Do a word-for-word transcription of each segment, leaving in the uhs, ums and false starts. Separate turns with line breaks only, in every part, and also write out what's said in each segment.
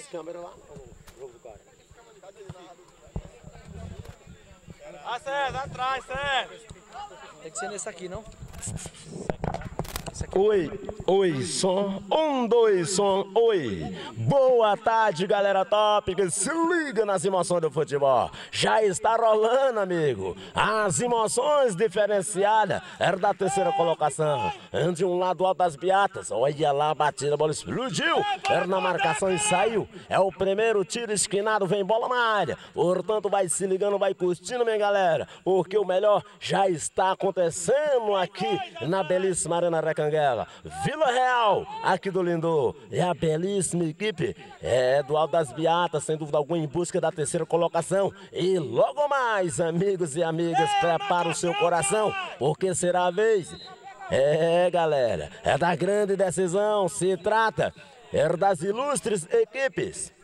três câmeras lá. O jogo do cara.
Ah, César, atrás, César.
Tem que ser nesse aqui, não?
Oi, oi, som, um, dois, som, oi. Boa tarde, galera top, que se liga nas emoções do futebol. Já está rolando, amigo. As emoções diferenciadas era da terceira colocação. De um lado, Alto das Beatas. Olha lá, a batida, a bola explodiu. Era na marcação e saiu. É o primeiro tiro esquinado, vem bola na área. Portanto, vai se ligando, vai curtindo, minha galera. Porque o melhor já está acontecendo aqui na belíssima Arena Recanguela. Vila Real, aqui do Lindô. É a belíssima equipe é do Alto das Beatas, sem dúvida alguma, em busca da terceira colocação. E logo mais, amigos e amigas, prepara o seu coração, porque será a vez. É, galera, é da grande decisão. Se trata é das ilustres equipes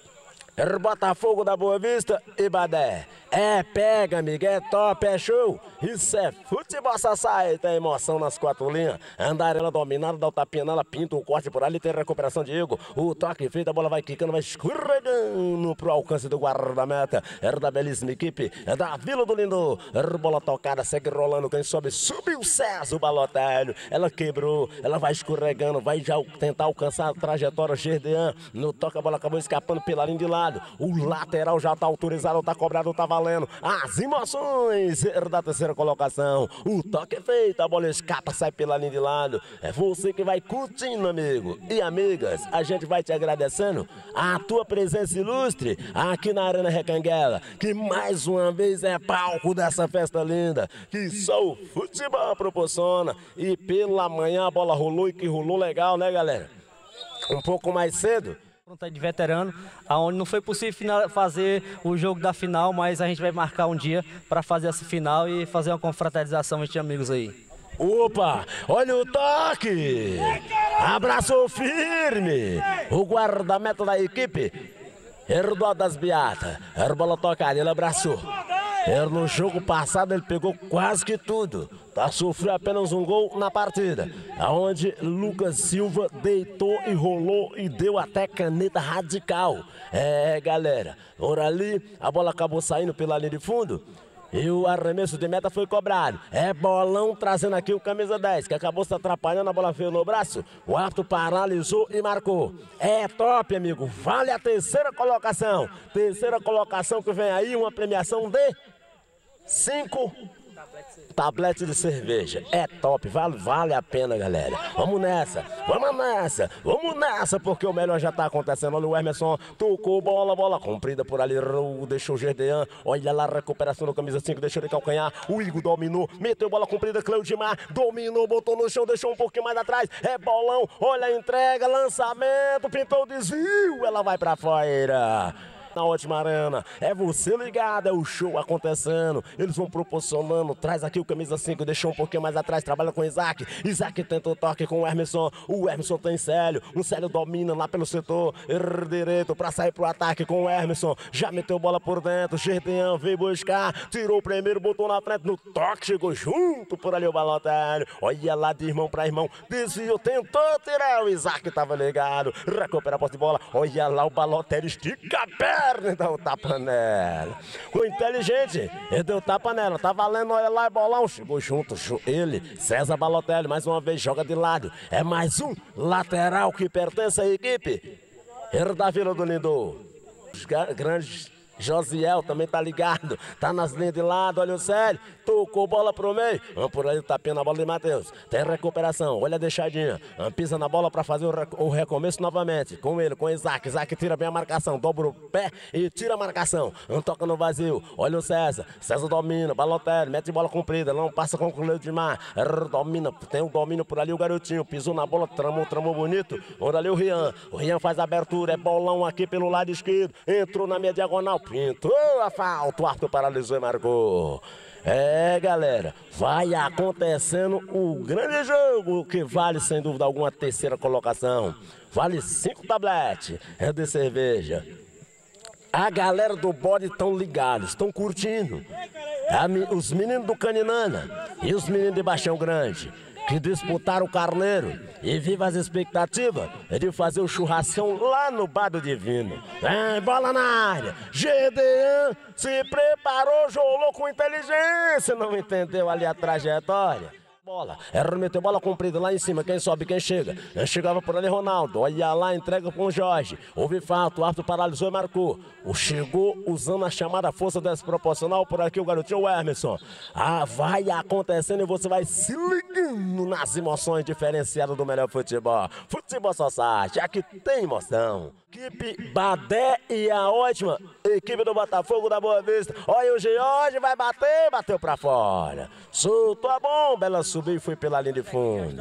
é Botafogo da Boa Vista e Badé. É pega, amigo, é top, é show. Isso é futebol sassai, tem emoção nas quatro linhas. Andarela dominada, dá o tapinha nela, pinta um corte por ali, tem recuperação de Igor. O toque feito, a bola vai quicando, vai escorregando pro alcance do guarda-meta. Era da belíssima equipe, é da Vila do Lindô. Era bola tocada, segue rolando, quem sobe, subiu o César, o Balotelho. Ela quebrou, ela vai escorregando, vai já tentar alcançar a trajetória Gerdean. No toque, a bola acabou escapando pela linha de lado. O lateral já tá autorizado, tá cobrado, tá valendo. As emoções da terceira colocação. O toque é feito, a bola escapa, sai pela linha de lado. É você que vai curtindo, amigo. E amigas, a gente vai te agradecendo a tua presença ilustre aqui na Arena Recanguela, que mais uma vez é palco dessa festa linda, que só o futebol proporciona. E pela manhã a bola rolou e que rolou legal, né, galera? Um pouco mais cedo,
De veterano, aonde não foi possível final, fazer o jogo da final, mas a gente vai marcar um dia para fazer essa final e fazer uma confraternização entre amigos aí.
Opa, olha o toque! Abraçou firme! O guarda-meta da equipe, Herdó das Beatas. Era bola tocada, ele abraçou. Era no jogo passado, ele pegou quase que tudo. Tá, sofreu apenas um gol na partida, onde Lucas Silva deitou e rolou e deu até caneta radical. É, galera, por ali a bola acabou saindo pela linha de fundo e o arremesso de meta foi cobrado. É bolão trazendo aqui o camisa dez, que acabou se atrapalhando, a bola veio no braço. O árbitro paralisou e marcou. É top, amigo, vale a terceira colocação. Terceira colocação que vem aí, uma premiação de cinco tablete de cerveja. É top, vale, vale a pena, galera. Vamos nessa, vamos nessa, vamos nessa, porque o melhor já tá acontecendo. Olha o Emerson, tocou bola, bola comprida por ali, deixou o Gerdean. Olha lá a recuperação do camisa cinco, deixou de calcanhar. O Igor dominou, meteu bola comprida, Cleudimar dominou, botou no chão, deixou um pouquinho mais atrás. É bolão, olha a entrega, lançamento, pintou o desvio, ela vai pra fora. Na ótima arena, é você ligado, é o show acontecendo, eles vão proporcionando, traz aqui o camisa cinco, deixou um pouquinho mais atrás, trabalha com o Isaac, Isaac tenta o toque com o Emerson, o Emerson tem Célio, o Célio domina lá pelo setor direito pra sair pro ataque com o Emerson, já meteu bola por dentro, Gerdean veio buscar, tirou o primeiro, botou na frente, no toque, chegou junto por ali o Balotelho, olha lá de irmão pra irmão, desviou, tentou tirar, o Isaac tava ligado, recupera a posse de bola, olha lá o Balotelho, estica a perna, deu um tapa nela. O inteligente, ele deu tapa nela, tá valendo, olha lá, é bolão, chegou junto, ele, César Balotelli, mais uma vez joga de lado, é mais um lateral que pertence à equipe, ele da Vila do Lindô, os grandes Josiel também tá ligado, tá nas linhas de lado, olha o Célio, tocou bola pro meio, vamos por aí, tapinha na bola de Matheus, tem recuperação, olha a deixadinha, pisa na bola pra fazer o, rec o recomeço novamente, com ele, com Isaac, Isaac tira bem a marcação, dobra o pé e tira a marcação, não toca no vazio, olha o César, César domina, Balotelli, mete bola comprida, não passa com o Cleudimar, domina, tem um domínio por ali, o garotinho, pisou na bola, tramou, tramou bonito, olha ali o Rian, o Rian faz a abertura, é bolão aqui pelo lado esquerdo, entrou na minha diagonal, pintou a falta, o Arthur paralisou e marcou. É, galera, vai acontecendo o grande jogo que vale sem dúvida alguma a terceira colocação. Vale cinco tabletes é de cerveja. A galera do bode estão ligados, estão curtindo. A, os meninos do Caninana e os meninos de Baixão Grande. que disputaram o Carneiro e viva as expectativas de fazer o churrascão lá no Bar do Divino. Vem, bola na área. Gedeon se preparou, jogou com inteligência, não entendeu ali a trajetória. Bola, era meteu bola comprida lá em cima, quem sobe, quem chega. Chegava por ali Ronaldo, olha lá, entrega com o Jorge. Houve fato, o árbitro paralisou e marcou. O chegou usando a chamada força desproporcional por aqui o garotinho o Emerson. Ah, vai acontecendo e você vai se ligando nas emoções diferenciadas do melhor futebol. Futebol Society, aqui tem emoção. Equipe Badé e a ótima equipe do Botafogo da Boa Vista. Olha o Jorge, vai bater, bateu pra fora. Soltou a bomba, ela subiu e foi pela linha de fundo.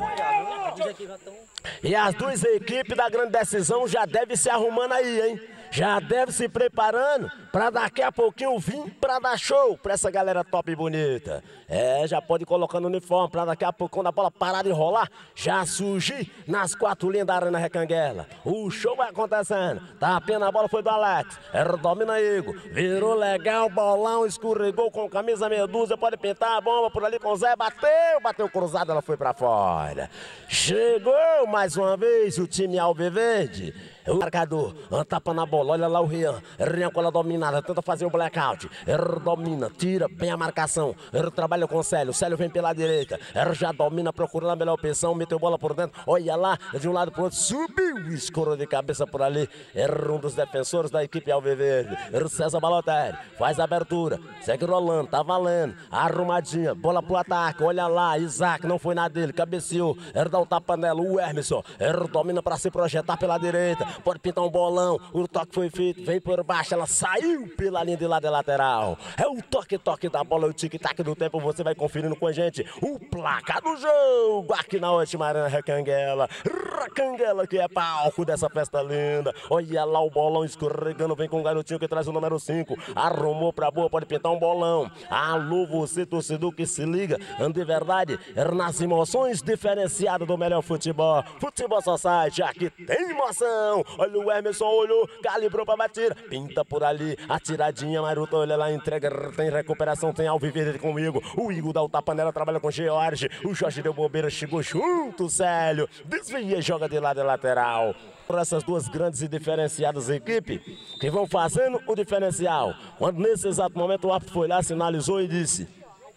E as duas equipes da grande decisão já devem se arrumando aí, hein? Já deve se preparando para daqui a pouquinho vir para dar show para essa galera top e bonita. É, já pode ir colocando o uniforme para daqui a pouco, quando a bola parar de rolar, já surgir nas quatro linhas da Arena Recanguela. O show vai acontecendo. Tá apenas a bola foi do Alex. Era domina Igor. Virou legal, bolão, escorregou com camisa meia dúzia. Pode pintar a bomba por ali com o Zé. Bateu, bateu cruzado, ela foi para fora. Chegou mais uma vez o time Alviverde. O marcador, um tapa na bola, olha lá o Rian. Rian com ela dominada, tenta fazer um blackout. Ele domina, tira bem a marcação. Ele trabalha com o Célio, o Célio vem pela direita. Ele já domina, procurando a melhor opção, meteu bola por dentro. Olha lá, de um lado pro outro, subiu, escorou de cabeça por ali. Era um dos defensores da equipe Alviverde. Era o César Balotelli, faz a abertura, segue rolando, tá valendo. Arrumadinha, bola pro ataque, olha lá, Isaac, não foi na dele, cabeceou. Ele dá o tapa nela, o Emerson. Ele domina pra se projetar pela direita. Pode pintar um bolão, o toque foi feito, vem por baixo, ela saiu pela linha de lado lateral. É o toque-toque da bola, o tic-tac do tempo, você vai conferindo com a gente o placar do jogo aqui na última Arena Recanguela. Recanguela que é palco dessa festa linda. Olha lá o bolão escorregando, vem com o garotinho que traz o número cinco. Arrumou pra boa, pode pintar um bolão. Alô, você torcedor que se liga, de verdade, nas emoções diferenciadas do melhor futebol. Futebol Society, aqui tem emoção. Olha o Emerson, olhou, calibrou pra batida. Pinta por ali, a tiradinha, Maruta, olha lá, entrega, tem recuperação, tem Alviverde comigo. O Igor dá o tapa nela, trabalha com o George. O Jorge deu bobeira, chegou junto, Célio. Desvia, joga de lado lateral. Por essas duas grandes e diferenciadas equipes que vão fazendo o diferencial. Quando nesse exato momento o árbitro foi lá, sinalizou e disse: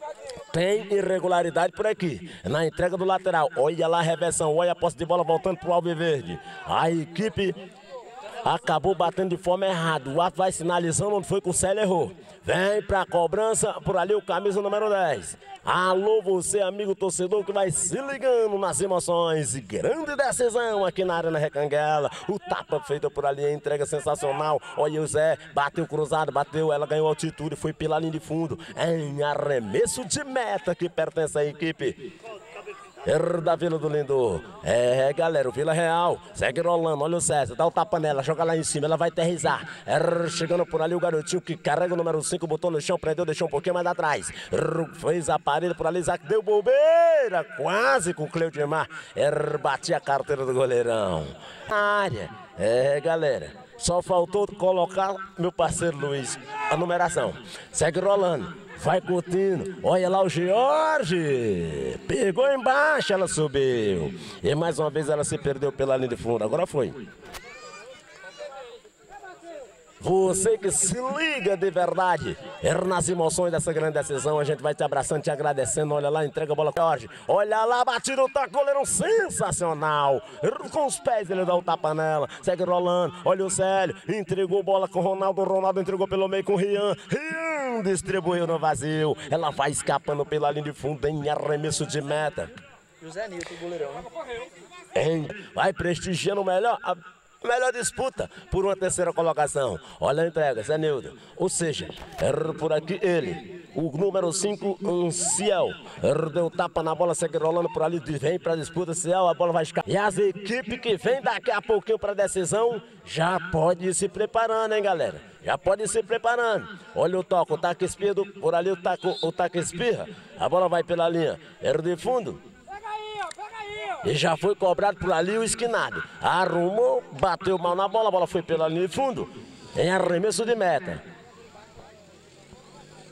tem irregularidade por aqui, na entrega do lateral. Olha lá a reversão, olha a posse de bola voltando para o Alviverde. A equipe acabou batendo de forma errada. O árbitro vai sinalizando onde foi que o Célio errou. Vem para a cobrança, por ali o camisa número dez. Alô, você amigo torcedor que vai se ligando nas emoções. E grande decisão aqui na Arena Recanguela. O tapa feito por ali, a entrega sensacional. Olha o Zé, bateu cruzado, bateu, ela ganhou altitude, foi pela linha de fundo. Em arremesso de meta que pertence à equipe da Vila do Lindor. É, galera, o Vila Real segue rolando, olha o César, dá o tapa nela, joga lá em cima, ela vai aterrissar. É, chegando por ali o garotinho que carrega o número cinco, botou no chão, prendeu, deixou um pouquinho mais atrás. Fez a parede por ali, Isaac deu bobeira, quase com o Cleudimar. É, batia a carteira do goleirão. Na área, é, galera, só faltou colocar meu parceiro Luiz, a numeração. Segue rolando. Vai curtindo, olha lá o Jorge, pegou embaixo, ela subiu. E mais uma vez ela se perdeu pela linha de fundo, agora foi. Você que se liga de verdade, era nas emoções dessa grande decisão, a gente vai te abraçando, te agradecendo. Olha lá, entrega a bola com o Jorge. Olha lá, batido o taco, goleirão sensacional. Com os pés ele dá o tapa nela, segue rolando. Olha o Célio, entregou bola com o Ronaldo. O Ronaldo entregou pelo meio com o Rian. Rian distribuiu no vazio. Ela vai escapando pela linha de fundo em arremesso de meta.
José Nilton, goleirão, né?
Hein? Vai prestigiando melhor a melhor disputa por uma terceira colocação. Olha a entrega, Zé Nildo. Ou seja, erra por aqui ele, o número cinco, um Ciel. Erra, deu tapa na bola, segue rolando por ali, vem para a disputa, Ciel, a bola vai escapar. E as equipes que vêm daqui a pouquinho para a decisão, já pode ir se preparando, hein, galera? Já pode ir se preparando. Olha o toque, o taque espirra, por ali o taque, o taque espirra. A bola vai pela linha, erra de fundo. E já foi cobrado por ali o esquinado. Arrumou, bateu mal na bola, a bola foi pela linha de fundo. Em arremesso de meta.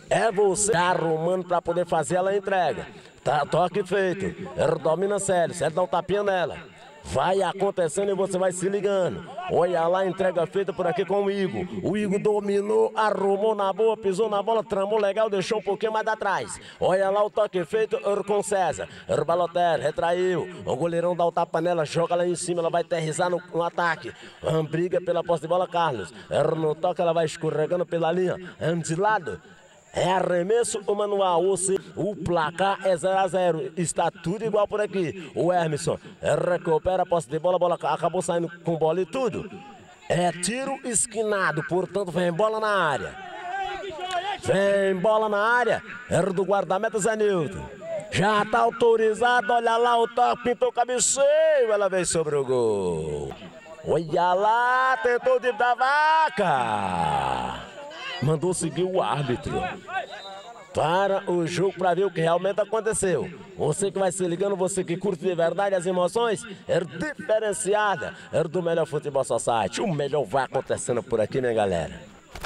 É você arrumando para poder fazer ela entrega. Tá, toque feito. Ela domina Célio. Célio dá um tapinha nela. Vai acontecendo e você vai se ligando. Olha lá, entrega feita por aqui com o Igor. O Igor dominou, arrumou na boa, pisou na bola, tramou legal, deixou um pouquinho mais atrás. Olha lá o toque feito com César. Balotelli retraiu. O goleirão dá o tapa nela, joga lá em cima, ela vai aterrissar no, no ataque. Briga pela posse de bola, Carlos. No toque ela vai escorregando pela linha. De lado. É arremesso o manual, ou seja, o placar é zero a zero, está tudo igual por aqui. O Hermisson recupera a posse de bola, a bola acabou saindo com bola e tudo. É tiro esquinado, portanto vem bola na área. Vem bola na área, era do guarda-meta Zé Nilton. Já está autorizado, olha lá o toque, pintou o cabeceio, ela veio sobre o gol. Olha lá, tentou de da vaca. Mandou seguir o árbitro para o jogo para ver o que realmente aconteceu. Você que vai se ligando, você que curte de verdade as emoções, é diferenciada, é do Melhor Futebol Society. O melhor vai acontecendo por aqui, minha galera.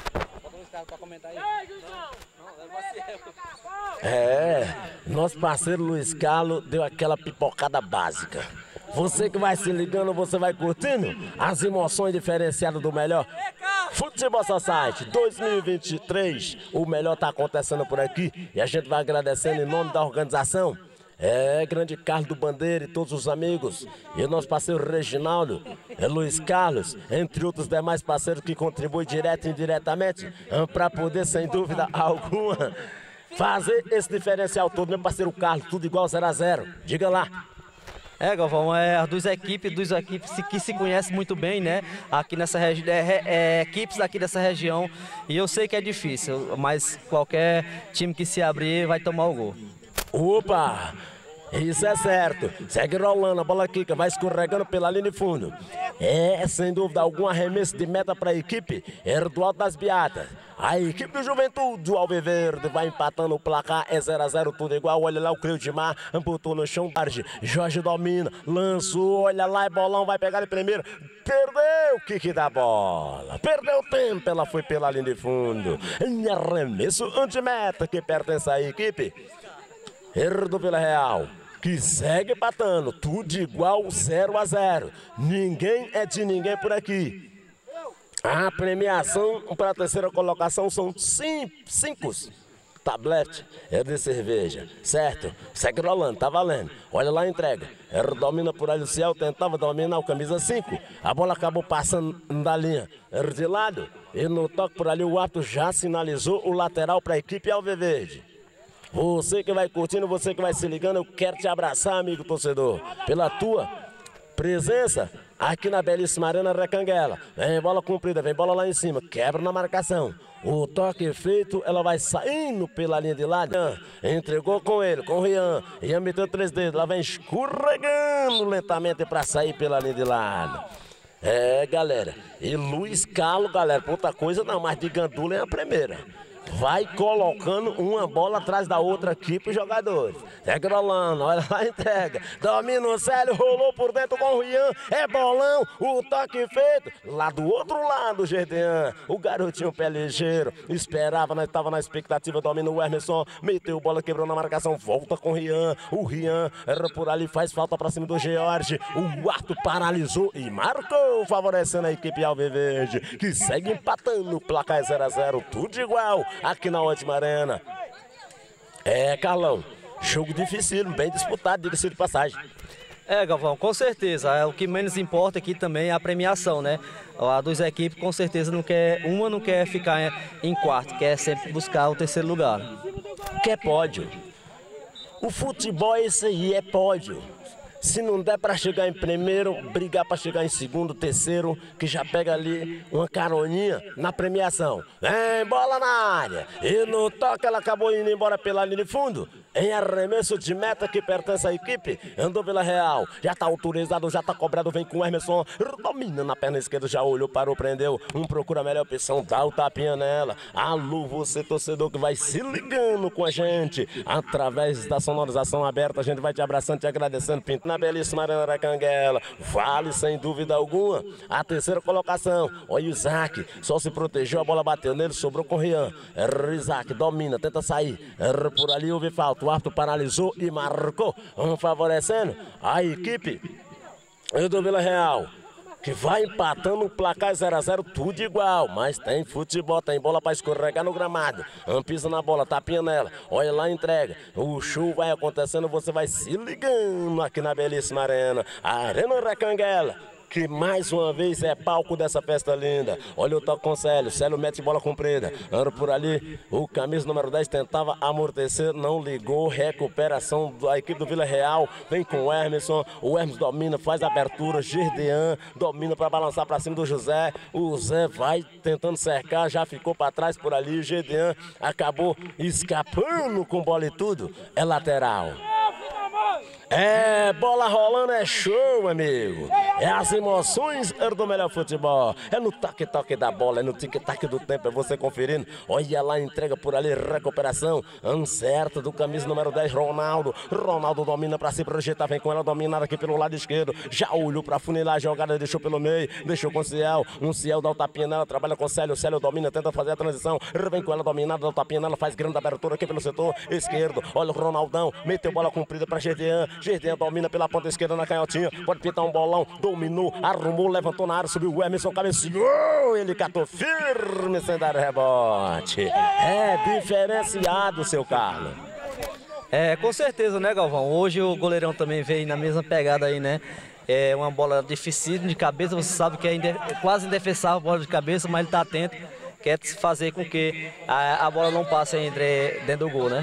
É, nosso parceiro Luiz Carlos deu aquela pipocada básica. Você que vai se ligando, você vai curtindo as emoções diferenciadas do Melhor Futebol Society dois mil e vinte e três. O melhor está acontecendo por aqui e a gente vai agradecendo em nome da organização. É, grande Carlos do Bandeira e todos os amigos. E o nosso parceiro Reginaldo, é Luiz Carlos, entre outros demais parceiros que contribuem direto e indiretamente para poder, sem dúvida alguma, fazer esse diferencial todo. Meu parceiro Carlos, tudo igual zero a zero. Diga lá.
É, Galvão, é as duas equipes, duas equipes que se conhecem muito bem, né? Aqui nessa região, é, é, equipes daqui dessa região. E eu sei que é difícil, mas qualquer time que se abrir vai tomar o gol.
Opa! Isso é certo. Segue rolando, a bola quica, vai escorregando pela linha de fundo. É, sem dúvida, algum arremesso de meta para a equipe é do Alto das Beatas. A equipe do Juventude, o Alviverde, vai empatando o placar, é zero a zero, tudo igual. Olha lá o Cleudimar, amputou no chão, tarde. Jorge domina, lançou, olha lá, é bolão, vai pegar ele primeiro. Perdeu o kick da bola, perdeu tempo, ela foi pela linha de fundo. Em arremesso anti-meta que pertence à equipe do Vila Real, que segue empatando, tudo igual, zero a zero. Ninguém é de ninguém por aqui. A premiação para a terceira colocação são cinco, cinco tabletes é de cerveja, certo? Segue rolando, tá valendo. Olha lá a entrega. Era domina por ali o Ciel, tentava dominar o camisa cinco. A bola acabou passando da linha. Era de lado. E no toque por ali o árbitro já sinalizou o lateral para a equipe Alviverde. Você que vai curtindo, você que vai se ligando, eu quero te abraçar, amigo torcedor, pela tua presença aqui na belíssima Arena Recanguela. Vem bola comprida, vem bola lá em cima, quebra na marcação. O toque feito, ela vai saindo pela linha de lado. Entregou com ele, com o Rian. Rian meteu três dedos, ela vem escorregando lentamente para sair pela linha de lado. É, galera, e Luiz Carlos, galera, outra coisa não, mas de gandula é a primeira. Vai colocando uma bola atrás da outra aqui para os jogadores. Segue rolando, olha lá a entrega. Domina o Célio, rolou por dentro com o Rian. É bolão, o toque feito. Lá do outro lado, Gedean. O garotinho pé ligeiro. Esperava, nós estava na expectativa. Domina o Hermisson. Meteu bola, quebrou na marcação. Volta com o Rian. O Rian era por ali, faz falta para cima do George. O Arthur paralisou e marcou, favorecendo a equipe Alviverde, que segue empatando o placar zero a zero, tudo igual aqui na última arena. É, Carlão, jogo difícil, bem disputado, diga-se de passagem.
É, Galvão, com certeza. É, o que menos importa aqui também é a premiação, né? A duas equipes com certeza não quer, uma não quer ficar em quarto, quer sempre buscar o terceiro lugar.
Quer pódio. O futebol é isso aí, é pódio. Se não der para chegar em primeiro, brigar para chegar em segundo, terceiro, que já pega ali uma caroninha na premiação. Vem bola na área. E no toque ela acabou indo embora pela linha de fundo. Em arremesso de meta que pertence à equipe, andou Vila Real. Já está autorizado, já está cobrado, vem com o Hermisson. Domina na perna esquerda, já olhou, parou, prendeu. Um procura a melhor opção, dá o tapinha nela. Alô, você torcedor que vai se ligando com a gente. Através da sonorização aberta, a gente vai te abraçando, te agradecendo, pintando. na belíssima Arena da Canguela. Vale sem dúvida alguma a terceira colocação. Olha o Isaac, só se protegeu, a bola bateu nele, sobrou com o Rian. Isaac domina, tenta sair. Por ali houve falta, o árbitro paralisou e marcou, favorecendo a equipe do Vila Real, que vai empatando o placar zero a zero, tudo igual, mas tem futebol, tem bola para escorregar no gramado. Pisa na bola, tapinha nela, olha lá, entrega. O show vai acontecendo, você vai se ligando aqui na belíssima arena, a Arena da Canguela, que mais uma vez é palco dessa festa linda. Olha o toque com o Célio, Célio mete bola comprida, anda por ali, o camisa número dez tentava amortecer, não ligou, recuperação da equipe do Vila Real, vem com o Hermeson, o Hermes domina, faz a abertura, Gerdean domina para balançar para cima do José, o Zé vai tentando cercar, já ficou para trás por ali, o Gerdean acabou escapando com bola e tudo, é lateral. É, bola rolando, é show, amigo. É as emoções do melhor futebol. É no toque-toque da bola, é no tic-tac do tempo, é você conferindo. Olha lá, entrega por ali, recuperação. Ancerta do camisa número dez, Ronaldo. Ronaldo domina pra se projetar, vem com ela dominada aqui pelo lado esquerdo. Já olhou pra funilar a jogada, deixou pelo meio, deixou com o Ciel. Um Ciel dá o tapinha nela, trabalha com o Célio. O Célio domina, tenta fazer a transição. Vem com ela dominada, dá o tapinha nela, faz grande abertura aqui pelo setor esquerdo. Olha o Ronaldão, meteu bola comprida pra Gerdean. Gerdean domina pela ponta esquerda na canhotinha, pode pintar um bolão, dominou, arrumou, levantou na área, subiu o Emerson, cabeceou, ele catou firme sem dar rebote. É diferenciado, seu Carlos.
É, com certeza, né, Galvão? Hoje o goleirão também veio na mesma pegada aí, né? É uma bola difícil de cabeça, você sabe que é, inde... é quase indefensável a bola de cabeça, mas ele tá atento, quer fazer com que a, a bola não passe entre, dentro do gol, né?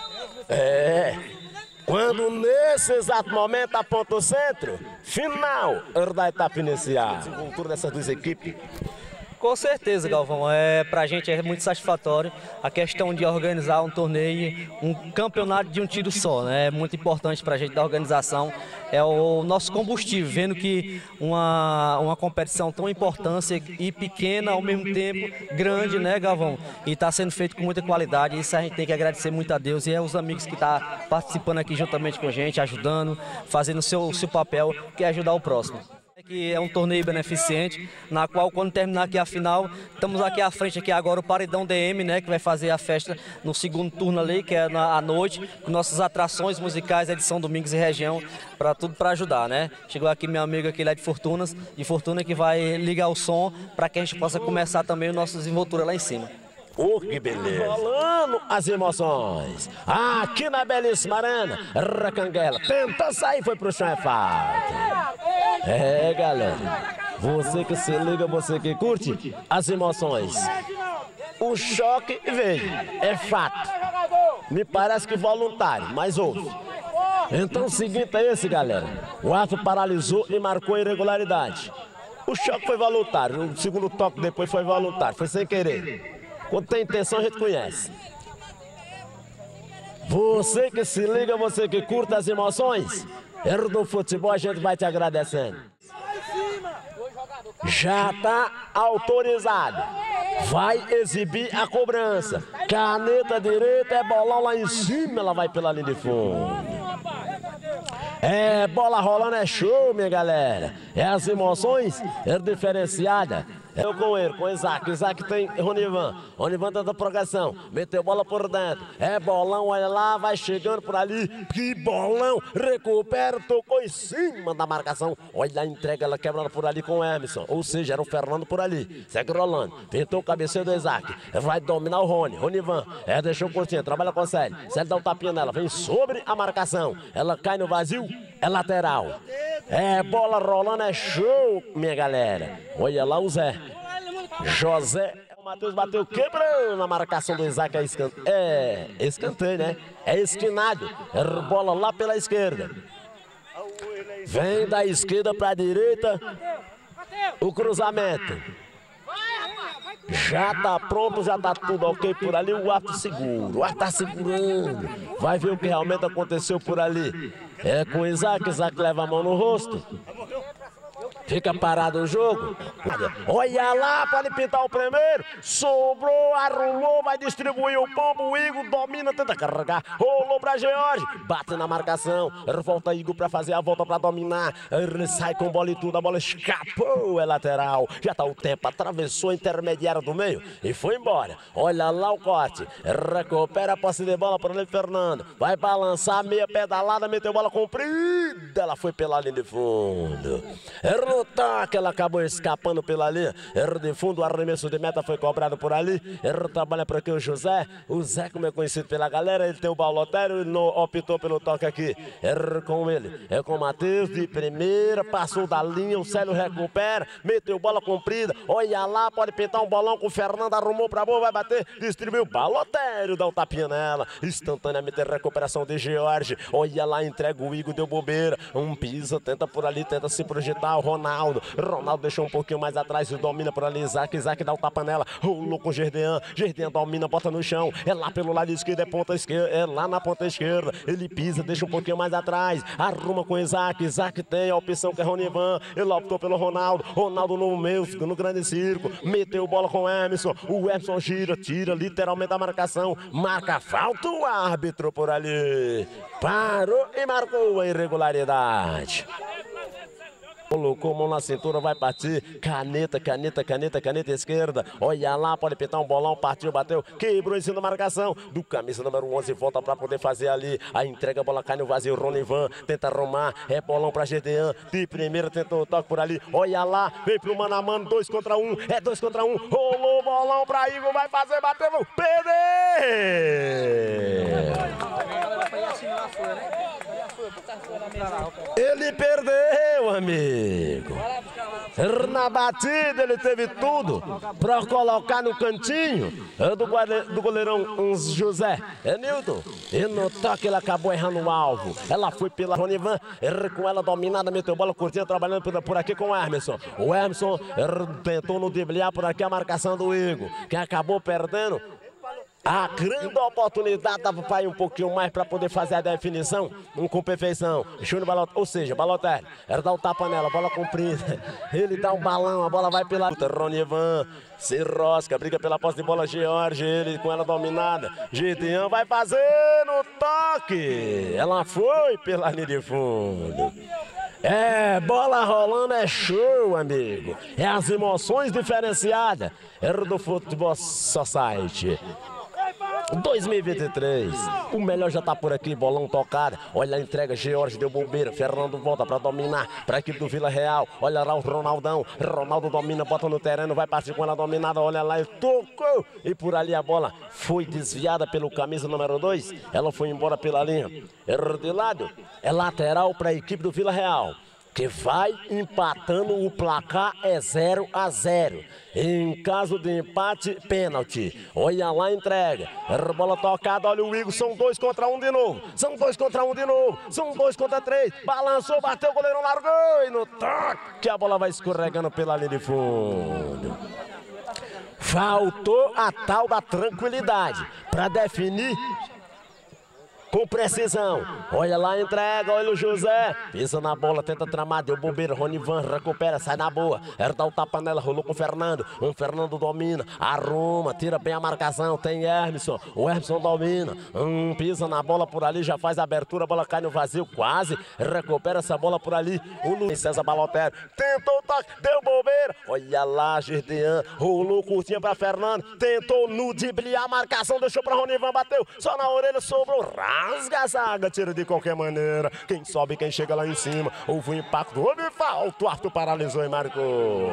É... Quando nesse exato momento aponta o centro, final da etapa inicial. Desenvoltura dessas duas equipes.
Com certeza, Galvão. É, pra gente é muito satisfatório a questão de organizar um torneio, um campeonato de um tiro só, né? É muito importante pra gente da organização. É o nosso combustível, vendo que uma, uma competição tão importante e pequena ao mesmo tempo, grande, né, Galvão? E está sendo feito com muita qualidade. Isso a gente tem que agradecer muito a Deus e é os amigos que estão tá participando aqui juntamente com a gente, ajudando, fazendo o seu, seu papel, que é ajudar o próximo. Que é um torneio beneficente, na qual quando terminar aqui a final, estamos aqui à frente aqui agora o Paredão D M, né, que vai fazer a festa no segundo turno ali, que é na à noite, com nossas atrações musicais, edição Domingos e Região, para tudo para ajudar, né? Chegou aqui meu amigo aqui lá de Fortunas, de Fortuna, que vai ligar o som para que a gente possa começar também o nosso desenvoltura lá em cima.
Oh, que beleza! Rolando as emoções. Aqui na belíssima arena, Racanguela tentou sair, foi pro chão, é falta. É, galera, você que se liga, você que curte as emoções. O choque veio, é fato. Me parece que voluntário, mas houve. Então o seguinte é esse, galera. O árbitro paralisou e marcou a irregularidade. O choque foi voluntário, o segundo toque depois foi voluntário, foi sem querer. Quando tem intenção, a gente conhece. Você que se liga, você que curta as emoções, erro do futebol, a gente vai te agradecendo. Já está autorizado. Vai exibir a cobrança. Caneta direita, é bolão lá em cima, ela vai pela linha de fundo. É, bola rolando, é show, minha galera. É as emoções, é diferenciada. Eu com ele, com o Isaac. Isaac tem Ronivan. Ronivan tá da progressão. Meteu bola por dentro. É bolão, olha lá, vai chegando por ali. Que bolão! Recupera, tocou em cima da marcação. Olha a entrega, ela quebrando por ali com o Emerson. Ou seja, era o Fernando por ali. Segue rolando. Tentou o cabeceio do Isaac. Vai dominar o Rony. Ronivan. É, deixou curtinho. Trabalha com o Célio. Célio dá um tapinha nela. Vem sobre a marcação. Ela cai no vazio. É lateral. É, bola rolando, é show, minha galera. Olha lá o Zé. José, o Matheus bateu quebrando a marcação do Isaac. É, escante... é escanteio, né? É esquinado. É bola lá pela esquerda. Vem da esquerda para a direita. O cruzamento. Já tá pronto, já tá tudo ok por ali. O árbitro seguro. O árbitro tá segurando. Vai ver o que realmente aconteceu por ali. É com o Isaac. Isaac leva a mão no rosto. Fica parado o jogo. Olha lá, pode pintar o primeiro. Sobrou, arrumou, vai distribuir o pombo. O Igor domina, tenta carregar. Rolou pra George. Bate na marcação. Volta Igor pra fazer a volta pra dominar. Ele sai com bola e tudo. A bola escapou. É lateral. Já tá o tempo. Atravessou a intermediária do meio e foi embora. Olha lá o corte. Recupera a posse de bola para o Fernando. Vai balançar, meia pedalada, meteu bola comprida. Ela foi pela linha de fundo. Errou o toque, ela acabou escapando pela linha. Errou de fundo, o arremesso de meta foi cobrado por ali. Errou, trabalha por aqui o José. O Zé, como é conhecido pela galera, ele tem o balotério, ele não optou pelo toque aqui. Errou com ele. É com o Matheus de primeira, passou da linha, o Célio recupera, meteu bola comprida. Olha lá, pode pintar um bolão com o Fernando, arrumou pra boa, vai bater, distribuiu, balotério, dá um tapinha nela. Instantaneamente recuperação de George. Olha lá, entrega o Igor, deu bobeira. Um pisa, tenta por ali, tenta se projetar o Ronaldo. Ronaldo deixou um pouquinho mais atrás, domina por ali, Isaac, Isaac dá um tapa nela. Rolou com o Gerdean, Gerdean domina, bota no chão. É lá pelo lado esquerdo, é ponta esquerda, é lá na ponta esquerda. Ele pisa, deixa um pouquinho mais atrás, arruma com o Isaac, Isaac tem a opção que é Ronivan. Ele optou pelo Ronaldo, Ronaldo no meio, no grande circo, meteu bola com o Emerson. O Emerson gira, tira literalmente a marcação, marca falta, o árbitro por ali parou e marcou a irregularidade. Colocou a mão na cintura, vai partir. Caneta, caneta, caneta, caneta esquerda. Olha lá, pode pintar um bolão. Partiu, bateu, quebrou em cima da marcação. Do camisa número onze, volta pra poder fazer ali. A entrega, a bola cai no vazio. Ronivan tenta arrumar. É bolão pra Gedean. De primeira tentou o toque por ali. Olha lá, vem pro mano a mano. Dois contra um. É dois contra um. Rolou o bolão pra Igor. Vai fazer, bateu. Perder! Ele perdeu, amigo. Na batida ele teve tudo para colocar no cantinho do, do goleirão José Enilton. E no toque ele acabou errando o alvo. Ela foi pela Ronivan, com ela dominada, meteu bola curtinha, trabalhando por, por aqui com o Emerson. O Emerson tentou no driblar por aqui a marcação do Igor, que acabou perdendo. A grande oportunidade dava para ir um pouquinho mais para poder fazer a definição um, com perfeição. Júnior Balot, ou seja, Balotelli, era dar um tapa nela, bola comprida. Ele dá um balão, a bola vai pela luta. Ronivan se rosca, briga pela posse de bola. George, ele com ela dominada. Gedean vai fazer no toque. Ela foi pela linha de fundo. É, bola rolando é show, amigo. É as emoções diferenciadas. Era do Futebol Society. dois mil e vinte e três, o melhor já tá por aqui, bolão tocado. Olha a entrega, George deu bombeira, Fernando volta pra dominar, pra equipe do Vila Real. Olha lá o Ronaldão, Ronaldo domina, bota no terreno, vai partir com ela dominada. Olha lá, ele tocou, e por ali a bola foi desviada pelo camisa número dois. Ela foi embora pela linha, erro de lado, é lateral pra equipe do Vila Real, que vai empatando, o placar é zero a zero. Em caso de empate, pênalti. Olha lá a entrega. Bola tocada, olha o Igor. São dois contra um de novo. São dois contra um de novo. São dois contra três. Balançou, bateu, o goleirão largou. E no toque, a bola vai escorregando pela linha de fundo. Faltou a tal da tranquilidade para definir com precisão. Olha lá a entrega, olha o José. Pisa na bola, tenta tramar, deu bobeira. Ronivan recupera, sai na boa. Era dar o tapa nela, rolou com o Fernando. O Fernando domina, arruma, tira bem a marcação. Tem Emerson, o Emerson domina. Hum, pisa na bola por ali, já faz a abertura, a bola cai no vazio, quase. Recupera essa bola por ali. O Luiz César Balotelli tentou o toque, deu bobeira. Olha lá, Gerdean, rolou curtinha pra Fernando. Tentou no driblar a marcação, deixou pra Ronivan, bateu. Só na orelha, sobrou. Rasga a zaga, tira de qualquer maneira. Quem sobe, quem chega lá em cima. Houve um impacto, houve falta. O Arthur paralisou e marcou.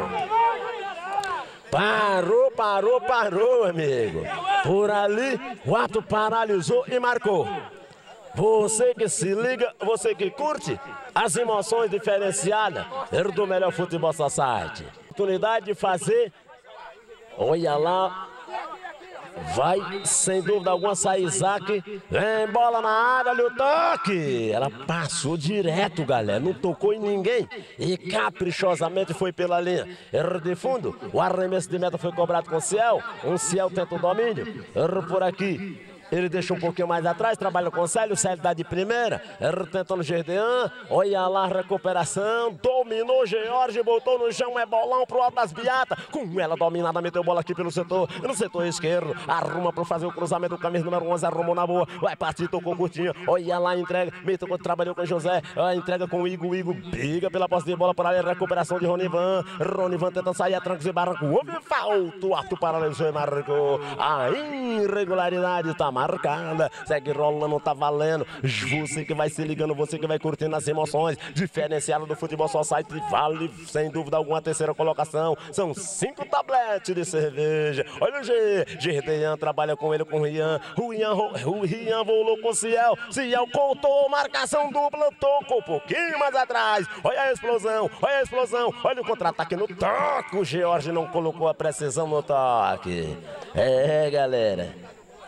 Parou, parou, parou, amigo. Por ali, o Arthur paralisou e marcou. Você que se liga, você que curte as emoções diferenciadas do melhor Futebol Society. Oportunidade de fazer. Olha lá. Vai, sem dúvida alguma, sair Isaac. Vem bola na área, olha o toque. Ela passou direto, galera. Não tocou em ninguém. E caprichosamente foi pela linha. Erro de fundo. O arremesso de meta foi cobrado com o Ciel. Um Ciel tenta o domínio. Erro por aqui. Ele deixa um pouquinho mais atrás, trabalha com o Célio, o Célio dá de primeira, tentando o Gerdean, olha lá a recuperação, dominou George, botou no chão, é bolão pro alto das Beatas, com ela dominada, meteu bola aqui pelo setor, no setor esquerdo, arruma para fazer o cruzamento, o camisa número onze, arrumou na boa, vai partir, tocou curtinho, olha lá, entrega, meteu, trabalhou com o José, a entrega com o Igor, o Igor briga pela posse de bola por ali, recuperação de Ronivan, Ronivan tentando sair a trancos e barranco, houve falta, o Arthur paralelo e marcou, a irregularidade tá marcada, segue rolando, tá valendo, você que vai se ligando, você que vai curtindo as emoções, diferenciada do futebol só sai vale sem dúvida alguma a terceira colocação, são cinco tabletes de cerveja, olha o G, Gerdean trabalha com ele, com o Rian, o Rian, o Rian volou com o Ciel, Ciel contou, marcação dupla, tocou um pouquinho mais atrás, olha a explosão, olha a explosão, olha o contra-ataque no toque, o George não colocou a precisão no toque, é galera.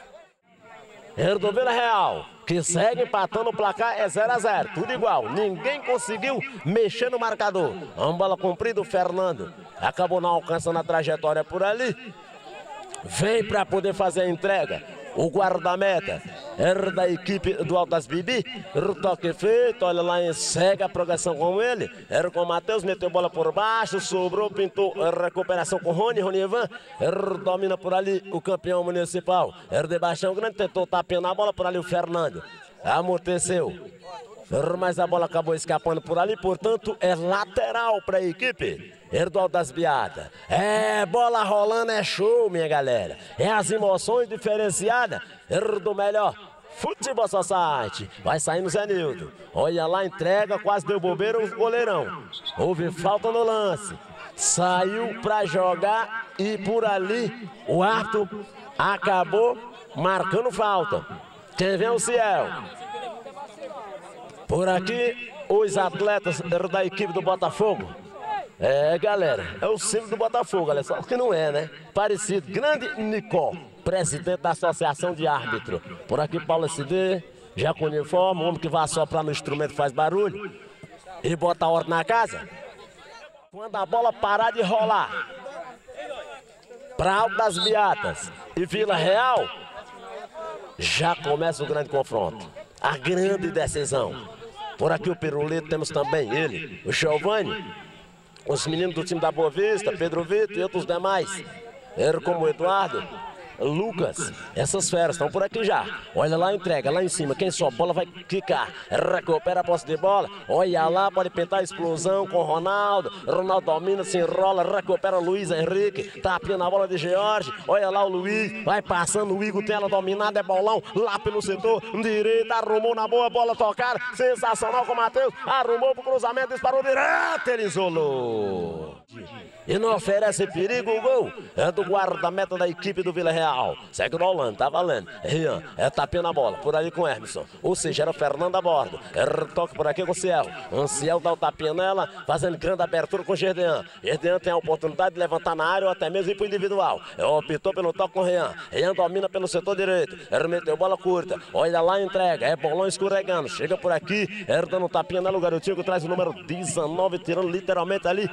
Do Vila Real, que segue empatando o placar, é zero a zero, tudo igual, ninguém conseguiu mexer no marcador. Uma bola comprida, o Fernando acabou não alcançando a trajetória por ali, vem para poder fazer a entrega. O guarda-meta era da equipe do Altas Bibi, o toque feito, olha lá, segue a progressão com ele, era com o Matheus, meteu bola por baixo, sobrou, pintou, recuperação com o Rony, Ronivan, domina por ali o campeão municipal, era de Baixão Grande, tentou tapar na bola por ali o Fernando, amorteceu, mas a bola acabou escapando por ali, portanto é lateral para a equipe Herdal das Beatas. É, bola rolando, é show, minha galera. É as emoções diferenciadas do melhor Futebol Society. Vai saindo Zé Nilton. Olha lá, entrega, quase deu bobeira o goleirão. Houve falta no lance. Saiu para jogar e por ali o Arthur acabou marcando falta. Quem vem é o Ciel. Por aqui, os atletas da equipe do Botafogo. É, galera, é o símbolo do Botafogo, galera, só que não é, né? Parecido. Grande Nicó, presidente da Associação de Árbitro. Por aqui, Paulo S D, já com uniforme, homem que vai assoprar no instrumento faz barulho e bota a ordem na casa. Quando a bola parar de rolar para Alto das Beatas e Vila Real, já começa o grande confronto, a grande decisão. Por aqui o Pirulito, temos também ele, o Giovanni, os meninos do time da Boa Vista, Pedro Vitor e outros demais, eram como o Eduardo, Lucas, essas feras estão por aqui já. Olha lá a entrega, lá em cima, quem só bola vai quicar, recupera a posse de bola, olha lá, pode pintar a explosão com o Ronaldo, Ronaldo domina, se enrola, recupera o Luiz Henrique, tapinha na bola de George, olha lá o Luiz, vai passando, o Igor tem ela dominada, é bolão, lá pelo setor direito, arrumou na boa, bola tocada, sensacional com o Matheus, arrumou pro cruzamento, disparou direto, ele isolou. E não oferece perigo, o gol é do guarda-meta da equipe do Vila Real. Segue rolando, tá valendo. Rian, é tapinha na bola, por ali com o Emerson. Ou seja, era o Fernando a bordo. É toque por aqui com o Ciel. O Ciel dá o tapinha nela, fazendo grande abertura com o Gerdean. Gerdean tem a oportunidade de levantar na área ou até mesmo ir pro individual. Optou pelo toque com o Rian. Rian domina pelo setor direito. Ele meteu bola curta. Olha lá a entrega, é bolão escorregando. Chega por aqui, era dando tapinha nela, o garotinho que traz o número dezenove, tirando literalmente ali.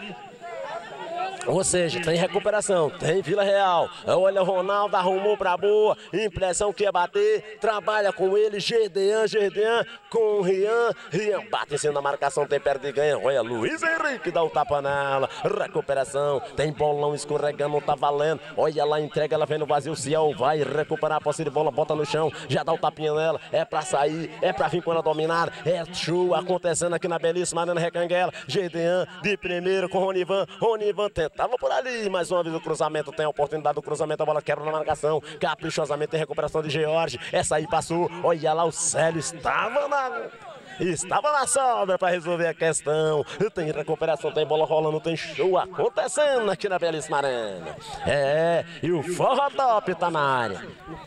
Ou seja, tem recuperação, tem Vila Real. Olha o Ronaldo, arrumou pra boa, impressão que ia bater, trabalha com ele, Gerdean, Gerdean, com o Rian, Rian bate em cima da marcação, tem perto e ganha. Olha, Luiz Henrique dá o tapa nela, recuperação, tem bolão escorregando, não tá valendo. Olha lá, entrega, ela vem no vazio, o Ciel vai recuperar a posse de bola, bota no chão, já dá o tapinha nela, é pra sair, é pra vir com ela dominada, é show acontecendo aqui na belíssima Arena Recanguela. Gerdean de primeiro com Ronivan, Ronivan tenta. Tava por ali, mais uma vez o cruzamento, tem a oportunidade do cruzamento, a bola quebra na marcação, caprichosamente tem recuperação de George, essa aí passou, olha lá o Célio, estava na... Estava na sobra para resolver a questão. Tem recuperação, tem bola rolando, tem show acontecendo aqui na belíssima Arena. É, e o Forró Top tá na área.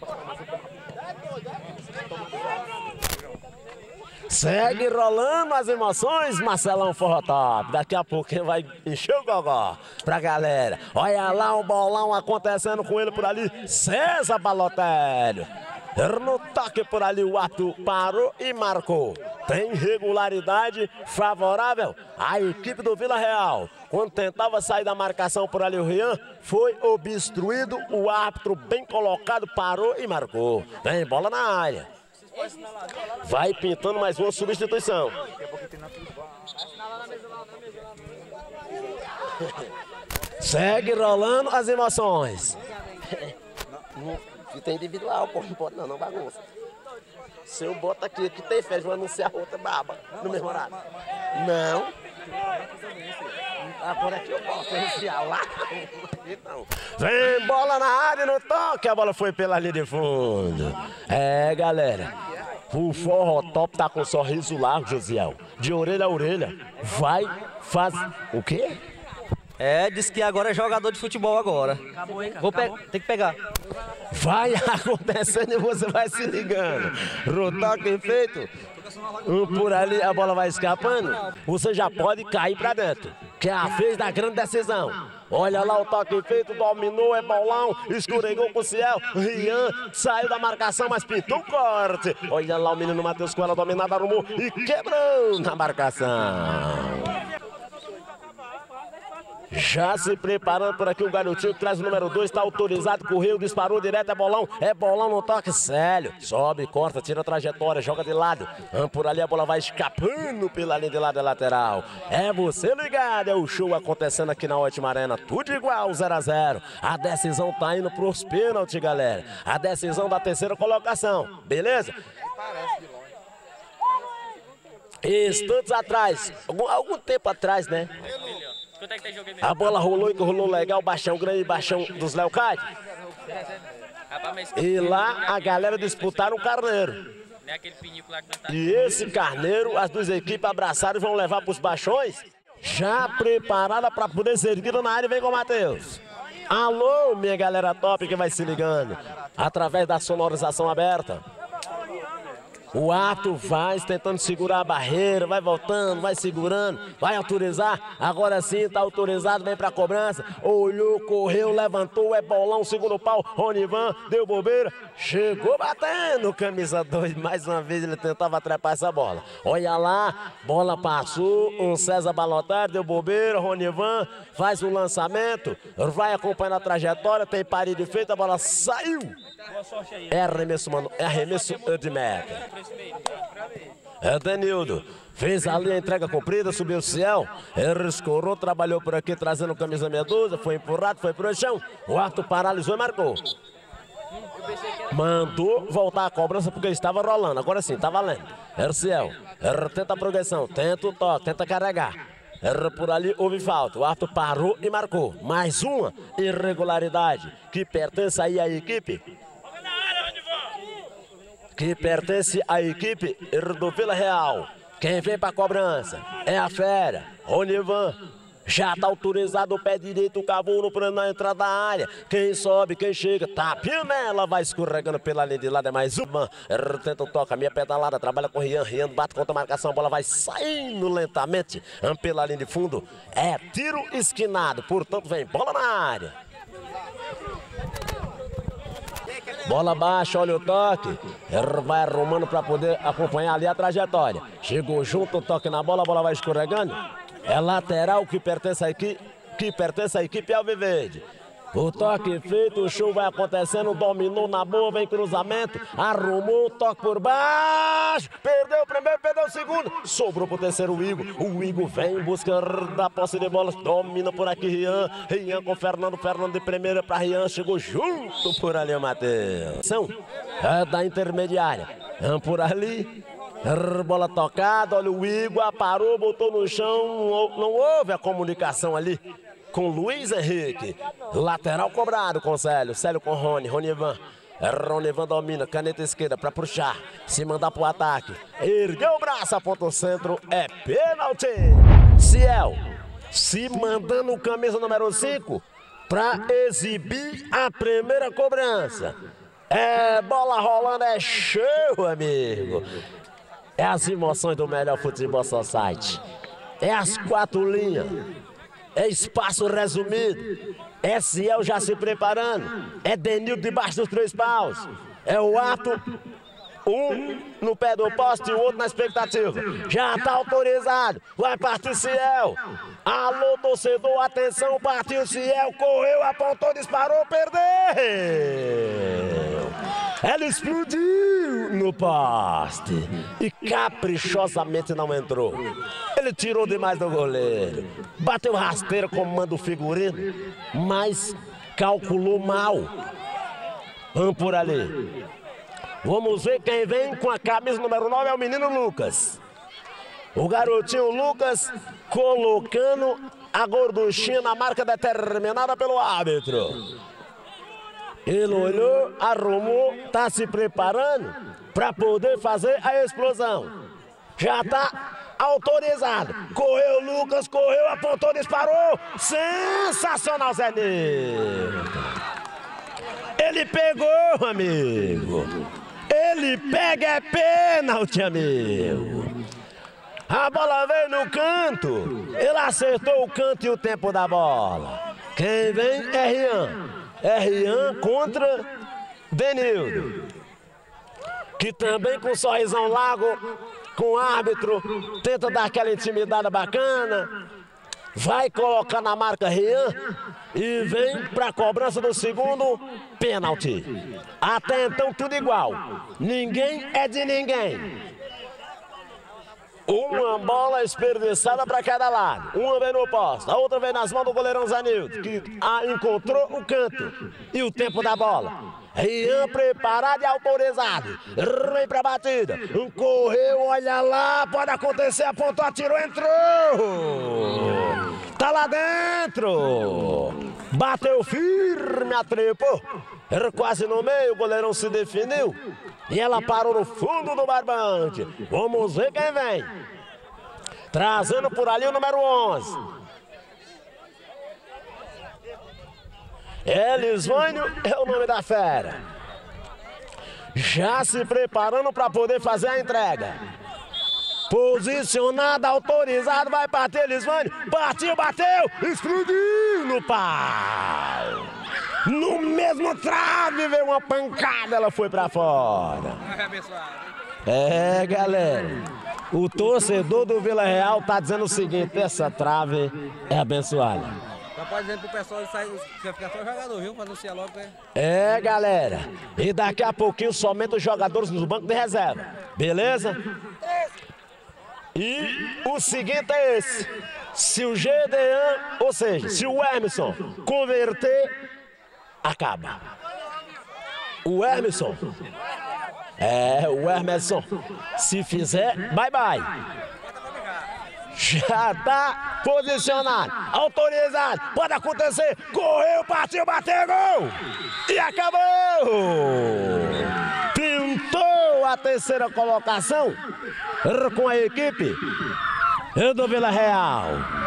Segue rolando as emoções, Marcelão Forró Top. Daqui a pouquinho vai encher o gogó pra galera. Olha lá o bolão acontecendo com ele por ali, César Balotelli. No toque por ali, o Arthur parou e marcou. tem regularidade favorável à equipe do Vila Real. Quando tentava sair da marcação por ali o Rian, foi obstruído, o árbitro bem colocado, parou e marcou. Vem bola na área. Vai pintando mais uma substituição. Segue rolando as emoções.
Não tem individual, pô, não pode não, não bagunça. Se eu boto aqui, aqui tem fé, vou anunciar outra baba no mesmo horário. Não. Agora aqui eu posso anunciar lá. Então.
Vem bola na área, no toque, a bola foi pela linha de fundo. É, galera, o Forró Top tá com um sorriso largo, Josiel. De orelha a orelha. Vai, faz... O quê?
É, diz que agora é jogador de futebol agora. Vou pe... Tem que pegar.
Vai acontecendo e você vai se ligando. Rotoque feito. Um por ali, a bola vai escapando. Você já pode cair pra dentro. Que é a vez da grande decisão. Olha lá o toque feito, dominou, é bolão, escorregou com o Ciel. Rian saiu da marcação, mas pintou um corte. Olha lá o menino Matheus com ela dominada, arrumou e quebrou na marcação. Já se preparando por aqui o garotinho que traz o número dois, está autorizado, correu, disparou direto, é bolão, é bolão no toque, Célio, sobe, corta, tira a trajetória, joga de lado, por ali a bola vai escapando pela linha de lado, é lateral, é você ligado, é o show acontecendo aqui na Ótima Arena, tudo igual, zero a zero, a decisão tá indo pros pênaltis, galera, a decisão da terceira colocação, beleza? Instantes atrás, algum, algum tempo atrás, né? A bola rolou e rolou legal, baixão grande, baixão dos Leocádio. E lá a galera disputaram o carneiro. E esse carneiro, as duas equipes abraçaram e vão levar para os baixões. Já preparada para poder ser erguida na área, vem com o Matheus. Alô, minha galera top que vai se ligando. Através da sonorização aberta. O Ato vai tentando segurar a barreira, vai voltando, vai segurando, vai autorizar. Agora sim, está autorizado, vem para a cobrança. Olhou, correu, levantou, é bolão, segundo pau. Ronivan deu bobeira, chegou batendo. Camisa dois, mais uma vez ele tentava atrapalhar essa bola. Olha lá, bola passou, um César Balotelli deu bobeira. Ronivan faz o lançamento, vai acompanhando a trajetória, tem parede feita, a bola saiu. É arremesso, mano, é arremesso de meta. É Denildo, fez ali a entrega comprida, subiu o Ciel, ele escorou, trabalhou por aqui trazendo camisa meia dúzia, foi empurrado, foi pro chão, o Arthur paralisou e marcou. Mandou voltar a cobrança porque ele estava rolando, agora sim, tá valendo. Era o Ciel, ele tenta a progressão, tenta o toque, tenta carregar. Era por ali, houve falta, o Arthur parou e marcou. Mais uma irregularidade que pertence aí à equipe. Que pertence à equipe do Vila Real. Quem vem para a cobrança é a fera, Ronivan. Já está autorizado o pé direito, o Cavuno na entrada da área. Quem sobe, quem chega, tapinha nela, vai escorregando pela linha de lado, é mais uma. Tenta o toque, a minha pedalada, trabalha com o Rian, Rian bate contra a marcação, a bola vai saindo lentamente pela linha de fundo. É tiro esquinado, portanto vem bola na área. Bola baixa, olha o toque. Vai arrumando para poder acompanhar ali a trajetória. Chegou junto, o toque na bola, a bola vai escorregando. É lateral que pertence à equipe, que pertence à equipe Alviverde. O toque feito, o show vai acontecendo, dominou na boa, vem cruzamento, arrumou, toque por baixo, perdeu o primeiro, perdeu o segundo, sobrou pro terceiro o Igor, o Igor vem em busca da posse de bola, domina por aqui Rian, Rian com Fernando, Fernando de primeira para Rian, chegou junto por ali o Matheus. São é da intermediária, por ali, bola tocada, olha o Igor, parou, botou no chão, não houve a comunicação ali com Luiz Henrique, lateral cobrado com Célio, Célio com Rony, Ronivan, Ronivan domina, caneta esquerda para puxar, se mandar pro ataque, ergueu o braço, aponta o centro, é pênalti. Ciel, se mandando o camisa número cinco para exibir a primeira cobrança. É bola rolando, é show, amigo. É as emoções do melhor futebol society. É as quatro linhas. É espaço resumido. É Ciel já se preparando. É Denildo debaixo dos três paus. É o Ato. Um no pé do poste e o outro na expectativa. Já tá autorizado. Vai partir Ciel. Alô, torcedor, atenção. Partiu Ciel. Correu, apontou, disparou, perdeu. Ela explodiu no poste. E caprichosamente não entrou. Ele tirou demais do goleiro. Bateu rasteira como manda o figurino. Mas calculou mal. Vamos por ali. Vamos ver quem vem com a camisa número nove, é o menino Lucas. O garotinho Lucas colocando a gorduchinha na marca determinada pelo árbitro. Ele olhou, arrumou, está se preparando para poder fazer a explosão. Já está autorizado. Correu Lucas, correu, apontou, disparou. Sensacional, Zé Nilton. Ele pegou, amigo. Ele pega é pênalti, amigo. A bola veio no canto. Ele acertou o canto e o tempo da bola. Quem vem é Rian. É Rian contra Denildo. Que também com um sorrisão largo, com o árbitro, tenta dar aquela intimidade bacana. Vai colocar na marca Rian e vem para a cobrança do segundo pênalti. Até então tudo igual. Ninguém é de ninguém. Uma bola desperdiçada para cada lado. Uma vem no poste, a outra vem nas mãos do goleirão Zanildo, que a encontrou o canto. E o tempo da bola. Rian preparado e autorizado. Vem pra batida. Correu, olha lá, pode acontecer, apontou, atirou, entrou. Tá lá dentro. Bateu firme, atrepou. Era quase no meio, o goleirão se definiu. E ela parou no fundo do barbante. Vamos ver quem vem. Trazendo por ali o número onze. Elisvânio é o nome da fera. Já se preparando para poder fazer a entrega. Posicionado, autorizado, vai bater Elisvânio. Partiu, bateu, explodiu no pau. No mesmo trave veio uma pancada, ela foi para fora. É, galera, o torcedor do Vila Real tá dizendo o seguinte: essa trave é abençoada.
Já pode dizer pro pessoal que sai, vai ficar só jogador, viu? Pra anunciar logo, né?
É, galera. E daqui a pouquinho somente os jogadores no banco de reserva. Beleza? E o seguinte é esse. Se o Gedean, ou seja, se o Emerson converter, acaba. O Emerson. É, o Emerson. Se fizer, bye bye. Já está posicionado, autorizado, pode acontecer, correu, partiu, bateu, gol! E acabou! Pintou a terceira colocação com a equipe do Vila Real.